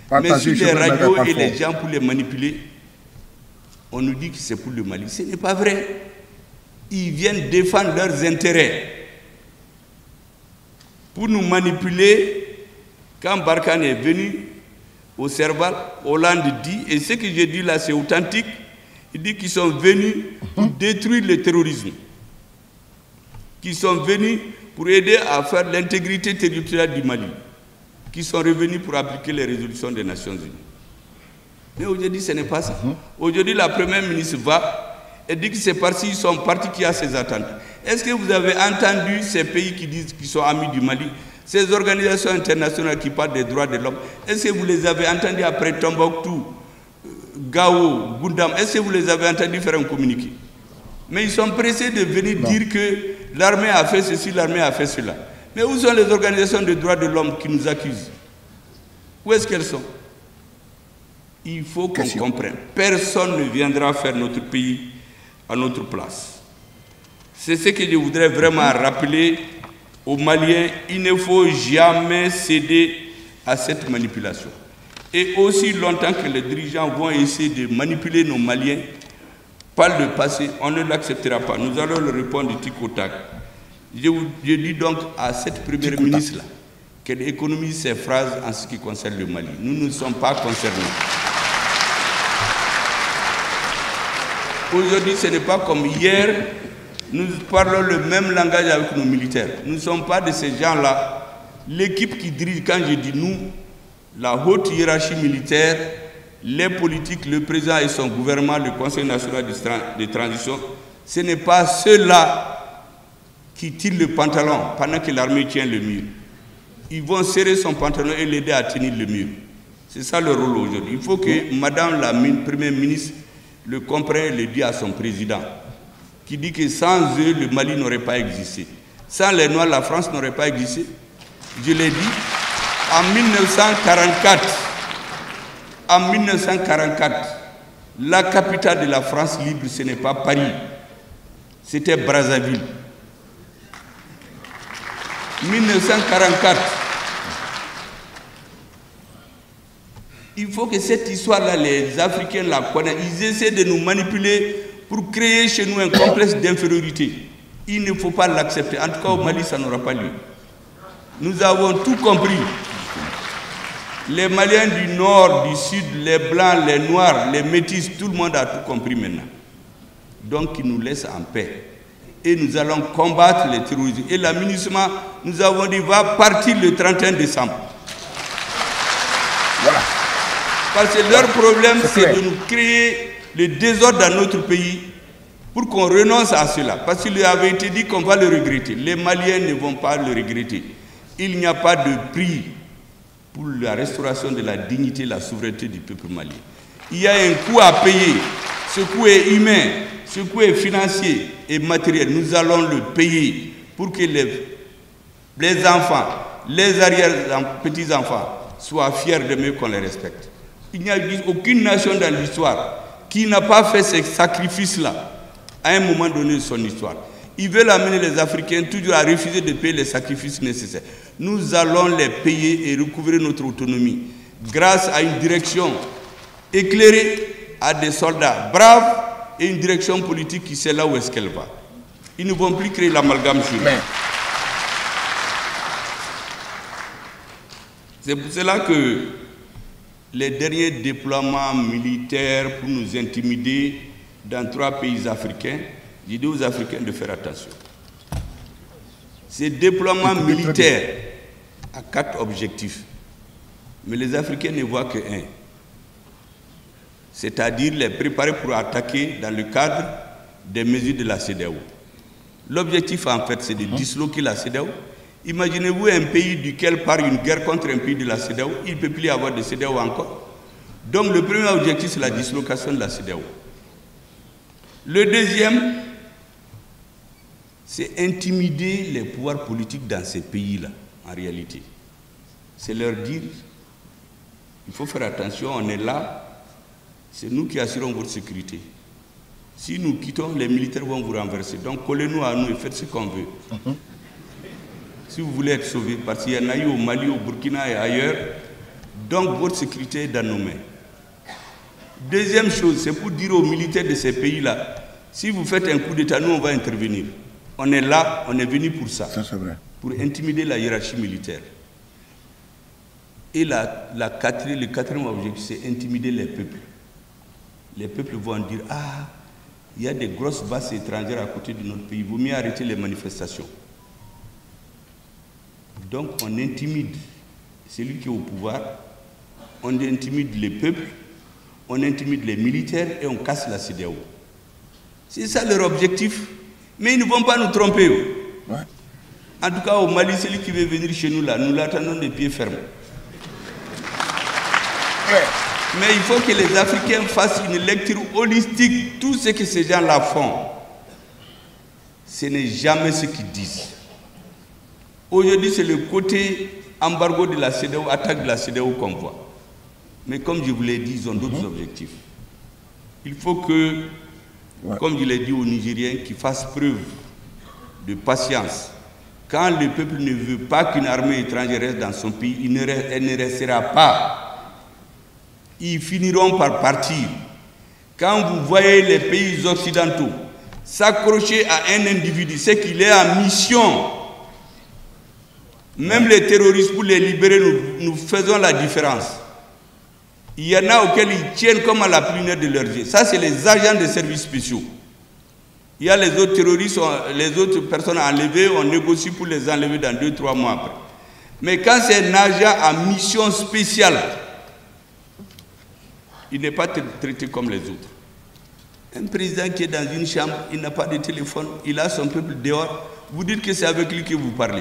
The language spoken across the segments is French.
Mais sur les radios et les gens pour les manipuler, on nous dit que c'est pour le Mali. Ce n'est pas vrai. Ils viennent défendre leurs intérêts. Pour nous manipuler, quand Barkhane est venu au Serval, Hollande dit, et ce que j'ai dit là c'est authentique, il dit qu'ils sont venus pour détruire le terrorisme. Qu'ils sont venus pour aider à faire l'intégrité territoriale du Mali. Qui sont revenus pour appliquer les résolutions des Nations Unies. Mais aujourd'hui, ce n'est pas ça. Aujourd'hui, la première ministre va et dit que c'est parce qu'ils sont partis qu'il y a ces attentes. Est-ce que vous avez entendu ces pays qui disent qu'ils sont amis du Mali, ces organisations internationales qui parlent des droits de l'homme, est-ce que vous les avez entendus après Tombouctou, Gao, Goundam, est-ce que vous les avez entendus faire un communiqué? Mais ils sont pressés de venir dire que l'armée a fait ceci, l'armée a fait cela. Mais où sont les organisations de droits de l'homme qui nous accusent? Où est-ce qu'elles sont? Il faut qu'on comprenne. Personne ne viendra faire notre pays à notre place. C'est ce que je voudrais vraiment rappeler aux Maliens. Il ne faut jamais céder à cette manipulation. Et aussi longtemps que les dirigeants vont essayer de manipuler nos Maliens par le passé, on ne l'acceptera pas. Nous allons le répondre du tic au tac. Je dis donc à cette première ministre-là qu'elle économise ses phrases en ce qui concerne le Mali. Nous ne sommes pas concernés. Aujourd'hui, ce n'est pas comme hier, nous parlons le même langage avec nos militaires. Nous ne sommes pas de ces gens-là. L'équipe qui dirige, quand je dis nous, la haute hiérarchie militaire, les politiques, le président et son gouvernement, le Conseil national de transition, ce n'est pas ceux-là qui tirent le pantalon pendant que l'armée tient le mur. Ils vont serrer son pantalon et l'aider à tenir le mur. C'est ça le rôle aujourd'hui. Il faut que Madame la Première ministre le comprenne et le dise à son président, qui dit que sans eux, le Mali n'aurait pas existé. Sans les Noirs, la France n'aurait pas existé. Je l'ai dit, en 1944, la capitale de la France libre, ce n'est pas Paris, c'était Brazzaville. 1944. Il faut que cette histoire-là, les Africains la connaissent. Ils essaient de nous manipuler pour créer chez nous un complexe d'infériorité. Il ne faut pas l'accepter. En tout cas, au Mali, ça n'aura pas lieu. Nous avons tout compris. Les Maliens du Nord, du Sud, les Blancs, les Noirs, les Métis, tout le monde a tout compris maintenant. Donc, ils nous laissent en paix. Et nous allons combattre les terroristes. Et l'aménagement, nous avons dit, va partir le 31 décembre. Voilà. Parce que leur problème, c'est de nous créer le désordre dans notre pays pour qu'on renonce à cela. Parce qu'il avait été dit qu'on va le regretter. Les Maliens ne vont pas le regretter. Il n'y a pas de prix pour la restauration de la dignité et la souveraineté du peuple malien. Il y a un coût à payer. Ce coût est humain, ce coût est financier et matériel. Nous allons le payer pour que les enfants, les arrière-petits-enfants soient fiers d'eux qu'on les respecte. Il n'y a aucune nation dans l'histoire qui n'a pas fait ces sacrifices-là à un moment donné de son histoire. Ils veulent amener les Africains toujours à refuser de payer les sacrifices nécessaires. Nous allons les payer et recouvrir notre autonomie grâce à une direction éclairée, à des soldats braves et une direction politique qui sait là où est-ce qu'elle va. Ils ne vont plus créer l'amalgame sur nous. C'est pour cela que les derniers déploiements militaires pour nous intimider dans 3 pays africains, j'ai dit aux Africains de faire attention. Ces déploiements militaires à 4 objectifs, mais les Africains ne voient que un. C'est-à-dire les préparer pour attaquer dans le cadre des mesures de la CEDEAO. L'objectif, en fait, c'est de disloquer la CEDEAO. Imaginez-vous un pays duquel part une guerre contre un pays de la CEDEAO, il ne peut plus y avoir de CEDEAO encore. Donc le premier objectif, c'est la dislocation de la CEDEAO. Le deuxième, c'est intimider les pouvoirs politiques dans ces pays-là, en réalité. C'est leur dire, il faut faire attention, on est là, c'est nous qui assurons votre sécurité. Si nous quittons, les militaires vont vous renverser. Donc collez-nous à nous et faites ce qu'on veut. Si vous voulez être sauvé, parce qu'il y en a eu au Mali, au Burkina et ailleurs, Donc votre sécurité est dans nos mains. Deuxième chose, c'est pour dire aux militaires de ces pays-là, si vous faites un coup d'État, nous on va intervenir. On est là, on est venu pour ça. Ça c'est vrai. Pour intimider la hiérarchie militaire. Et le quatrième objectif, c'est intimider les peuples. Les peuples vont dire, ah, il y a des grosses bases étrangères à côté de notre pays, il vaut mieux arrêter les manifestations. Donc on intimide celui qui est au pouvoir, on intimide les peuples, on intimide les militaires et on casse la CEDEAO. C'est ça leur objectif. Mais ils ne vont pas nous tromper. Ouais. En tout cas, au Mali, celui qui veut venir chez nous, là, nous l'attendons de pied ferme. Ouais. Mais il faut que les Africains fassent une lecture holistique. Tout ce que ces gens-là font, ce n'est jamais ce qu'ils disent. Aujourd'hui, c'est le côté embargo de la CEDEAO, attaque de la CEDEAO qu'on voit. Mais comme je vous l'ai dit, ils ont d'autres objectifs. Il faut que, comme je l'ai dit aux Nigériens, qu'ils fassent preuve de patience. Quand le peuple ne veut pas qu'une armée étrangère reste dans son pays, elle ne restera pas. Ils finiront par partir. Quand vous voyez les pays occidentaux s'accrocher à un individu, c'est qu'il est en mission. Même les terroristes, pour les libérer, nous faisons la différence. Il y en a auxquels ils tiennent comme à la prunelle de leurs yeux. Ça, c'est les agents des services spéciaux. Il y a les autres terroristes, les autres personnes enlevées, on négocie pour les enlever dans 2-3 mois après. Mais quand c'est un agent à mission spéciale, il n'est pas traité comme les autres. Un président qui est dans une chambre, il n'a pas de téléphone, il a son peuple dehors, vous dites que c'est avec lui que vous parlez.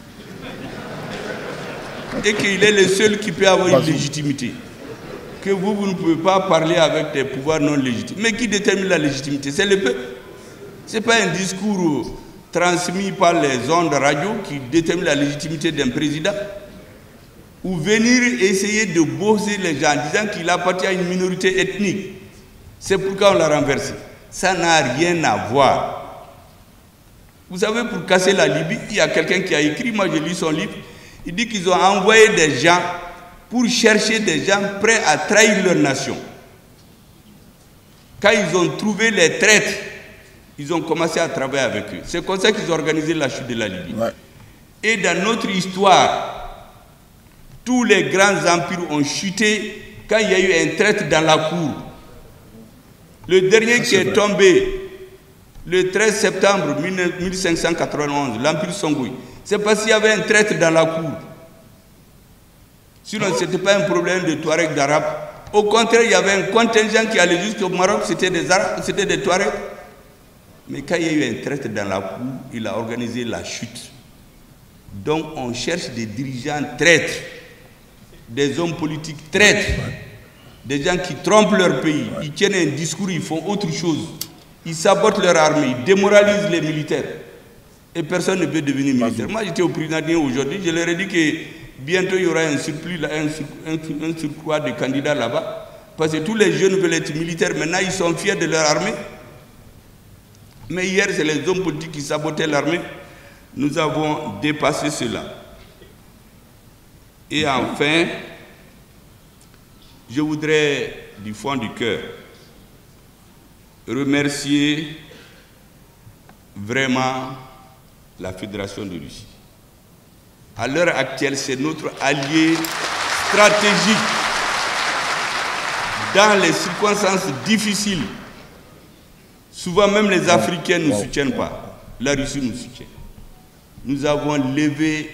Et qu'il est le seul qui peut avoir une légitimité. Que vous ne pouvez pas parler avec des pouvoirs non légitimes. Mais qui détermine la légitimité? C'est le peuple. Ce n'est pas un discours transmis par les ondes radio qui détermine la légitimité d'un président. Ou venir essayer de bosser les gens en disant qu'il appartient à une minorité ethnique. C'est pourquoi on l'a renversé. Ça n'a rien à voir. Vous savez, pour casser la Libye, il y a quelqu'un qui a écrit, moi j'ai lu son livre, il dit qu'ils ont envoyé des gens pour chercher des gens prêts à trahir leur nation. Quand ils ont trouvé les traîtres, ils ont commencé à travailler avec eux. C'est comme ça qu'ils ont organisé la chute de la Libye. Ouais. Et dans notre histoire, tous les grands empires ont chuté quand il y a eu un traître dans la cour. Le dernier qui est tombé le 13 septembre 1591, l'Empire Songhai, c'est parce qu'il y avait un traître dans la cour. Sinon, ce n'était pas un problème de Touareg d'Arabes. Au contraire, il y avait un contingent qui allait jusqu'au Maroc, c'était des Arabes, c'était des Touaregs. Mais quand il y a eu un traître dans la cour, il a organisé la chute. Donc, on cherche des dirigeants traîtres, des hommes politiques traîtres, des gens qui trompent leur pays, ils tiennent un discours, ils font autre chose. Ils sabotent leur armée, ils démoralisent les militaires. Et personne ne peut devenir militaire. Moi, j'étais au président aujourd'hui, je leur ai dit que bientôt il y aura un surplus, un surcroît de candidats là-bas. Parce que tous les jeunes veulent être militaires. Maintenant, ils sont fiers de leur armée. Mais hier, c'est les hommes politiques qui sabotaient l'armée. Nous avons dépassé cela. Et enfin, je voudrais, du fond du cœur, remercier vraiment la Fédération de Russie. À l'heure actuelle, c'est notre allié stratégique. Dans les circonstances difficiles, souvent même les Africains ne nous soutiennent pas. La Russie nous soutient. Nous avons levé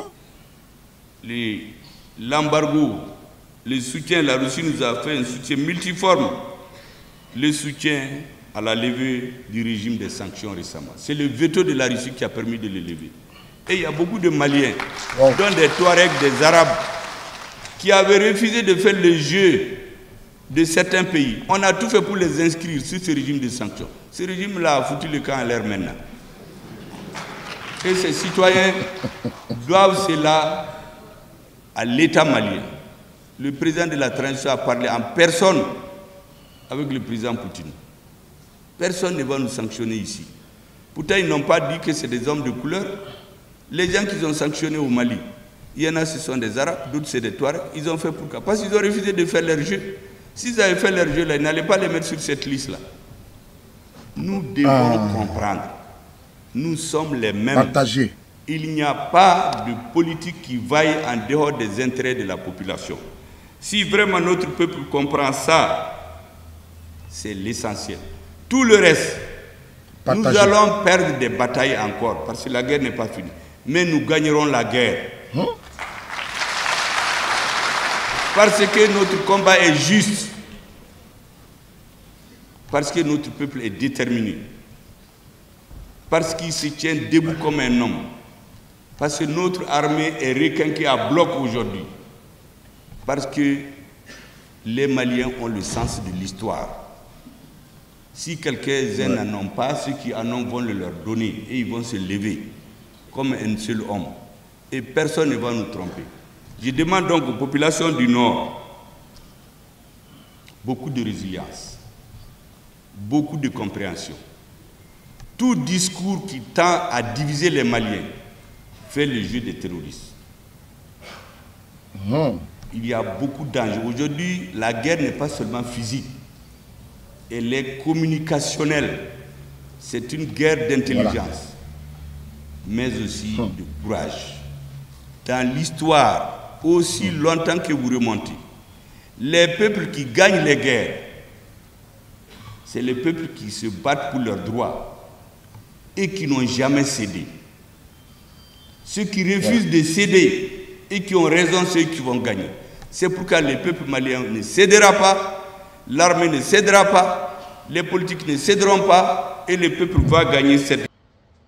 l'embargo, le soutien. La Russie nous a fait un soutien multiforme. Le soutien à la levée du régime des sanctions récemment. C'est le veto de la Russie qui a permis de le lever. Et il y a beaucoup de Maliens, dont des Touaregs, des Arabes, qui avaient refusé de faire le jeu de certains pays. On a tout fait pour les inscrire sur ce régime de sanctions. Ce régime-là a foutu le camp à l'air maintenant. Et ces citoyens doivent cela à l'État malien. Le président de la transition a parlé en personne avec le président Poutine. Personne ne va nous sanctionner ici. Pourtant, ils n'ont pas dit que c'est des hommes de couleur. Les gens qu'ils ont sanctionnés au Mali, Il y en a, ce sont des Arabes, d'autres, c'est des Touaregs. Ils ont fait pourquoi? Parce qu'ils ont refusé de faire leur jeu. S'ils avaient fait leur jeu, là, ils n'allaient pas les mettre sur cette liste-là. Nous devons comprendre. Nous sommes les mêmes. Partagez. Il n'y a pas de politique qui vaille en dehors des intérêts de la population. Si vraiment notre peuple comprend ça, c'est l'essentiel. Tout le reste, partagez. Nous allons perdre des batailles encore, parce que la guerre n'est pas finie. Mais nous gagnerons la guerre. Parce que notre combat est juste. Parce que notre peuple est déterminé. Parce qu'il se tient debout comme un homme. Parce que notre armée est requinquée à bloc aujourd'hui. Parce que les Maliens ont le sens de l'histoire. Si quelques-uns n'en ont pas, ceux qui en ont vont le leur donner et ils vont se lever comme un seul homme. Et personne ne va nous tromper. Je demande donc aux populations du Nord beaucoup de résilience, beaucoup de compréhension. Tout discours qui tend à diviser les Maliens fait le jeu des terroristes. Il y a beaucoup d'enjeux. Aujourd'hui, la guerre n'est pas seulement physique, elle est communicationnelle. C'est une guerre d'intelligence, mais aussi de courage. Dans l'histoire, aussi longtemps que vous remontez, les peuples qui gagnent les guerres, c'est les peuples qui se battent pour leurs droits et qui n'ont jamais cédé. Ceux qui refusent de céder et qui ont raison, ceux qui vont gagner. C'est pourquoi le peuple malien ne cédera pas, l'armée ne cédera pas, les politiques ne céderont pas et le peuple va gagner cette guerre.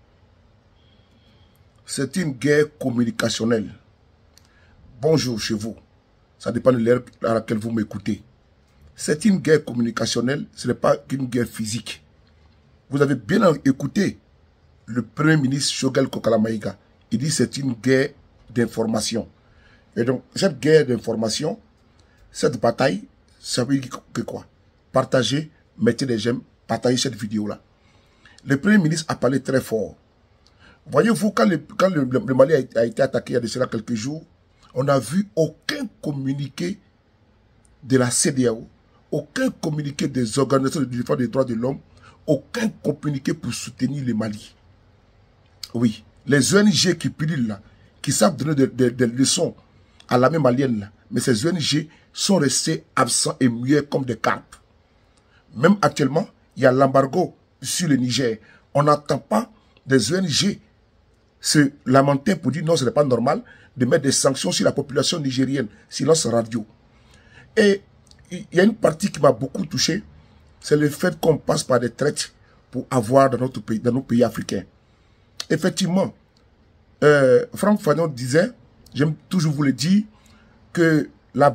C'est une guerre communicationnelle. Bonjour chez vous. Ça dépend de l'heure à laquelle vous m'écoutez. C'est une guerre communicationnelle, ce n'est pas qu'une guerre physique. Vous avez bien écouté le Premier ministre Choguel Kokala Maïga. Il dit que c'est une guerre d'information. Et donc, cette guerre d'information, cette bataille, ça veut dire que quoi? Partagez, mettez des j'aime, partagez cette vidéo-là. Le Premier ministre a parlé très fort. Voyez-vous, quand le Mali a été attaqué il y a de cela quelques jours, on n'a vu aucun communiqué de la CEDEAO, aucun communiqué des organisations de défense des droits de l'homme, aucun communiqué pour soutenir le Mali. Oui, les ONG qui pilulent là, qui savent donner des leçons à l'armée malienne là, mais ces ONG sont restés absents et muets comme des carpes. Même actuellement, il y a l'embargo sur le Niger. On n'entend pas des ONG se lamenter pour dire non, ce n'est pas normal de mettre des sanctions sur la population nigérienne, silence radio. Et il y a une partie qui m'a beaucoup touché, c'est le fait qu'on passe par des traites pour avoir dans notre pays, dans nos pays africains. Effectivement, Franck Fanon disait, j'aime toujours vous le dire, que la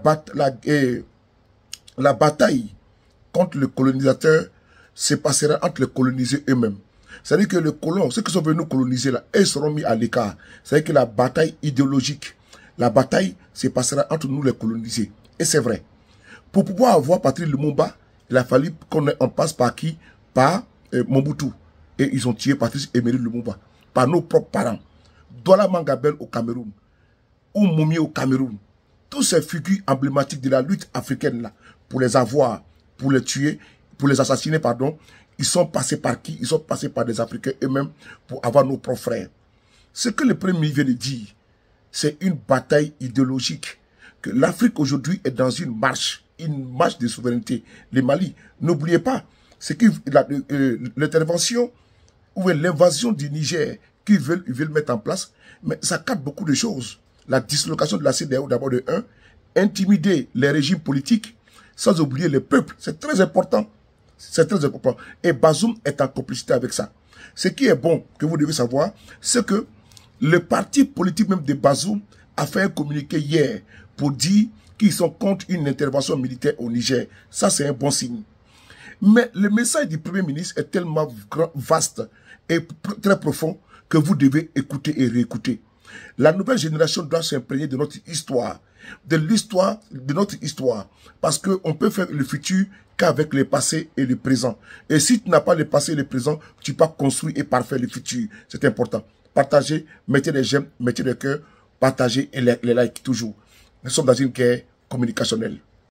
bataille contre le colonisateur se passera entre les colonisés eux-mêmes. C'est-à-dire que les colons, ceux qui sont venus nous coloniser là, ils seront mis à l'écart. C'est-à-dire que la bataille idéologique, la bataille se passera entre nous les colonisés. Et c'est vrai. Pour pouvoir avoir Patrice Lumumba, il a fallu qu'on passe par qui? Par Mobutu. Et ils ont tué Patrice Emery Lumumba. Par nos propres parents. Douala Mangabel au Cameroun. Oumoumi au Cameroun. Tous ces figures emblématiques de la lutte africaine là, pour les avoir, pour les tuer, pour les assassiner, pardon, ils sont passés par qui? Ils sont passés par des Africains eux-mêmes pour avoir nos propres frères. Ce que le Premier ministre vient de dire, c'est une bataille idéologique. Que l'Afrique aujourd'hui est dans une marche de souveraineté. Le Mali, n'oubliez pas, c'est que l'intervention ou l'invasion du Niger qu'ils veulent mettre en place, mais ça capte beaucoup de choses. La dislocation de la CEDEAO d'abord de 1, intimider les régimes politiques, sans oublier les peuples, c'est très important. C'est très important. Et Bazoum est en complicité avec ça. Ce qui est bon, que vous devez savoir, c'est que le parti politique même de Bazoum a fait un communiqué hier pour dire qu'ils sont contre une intervention militaire au Niger. Ça, c'est un bon signe. Mais le message du Premier ministre est tellement vaste et très profond que vous devez écouter et réécouter. La nouvelle génération doit s'imprégner de notre histoire, de notre histoire, parce qu'on peut faire le futur qu'avec le passé et le présent. Et si tu n'as pas le passé et le présent, tu peux pas construire et parfaire le futur. C'est important. Partagez, mettez des j'aime, mettez des cœurs. partagez et les likes toujours. Nous sommes dans une guerre communicationnelle.